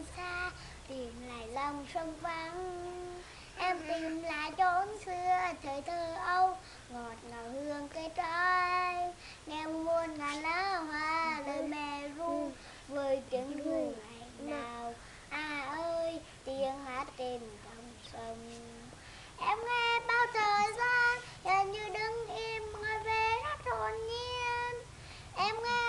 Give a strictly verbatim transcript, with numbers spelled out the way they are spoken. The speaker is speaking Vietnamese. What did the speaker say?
xa, tìm lại lòng sông vắng. Em tìm lại chốn xưa thời thơ ấu, ngọt ngào hương cây trái. Nghe muôn ngàn lá hoa lời mẹ ru, với tiếng ru ngày nào. À ơi, tiếng hát trên dòng sông. Em nghe bao thời gian, gần như đứng im ngồi về rất hồn nhiên. Em nghe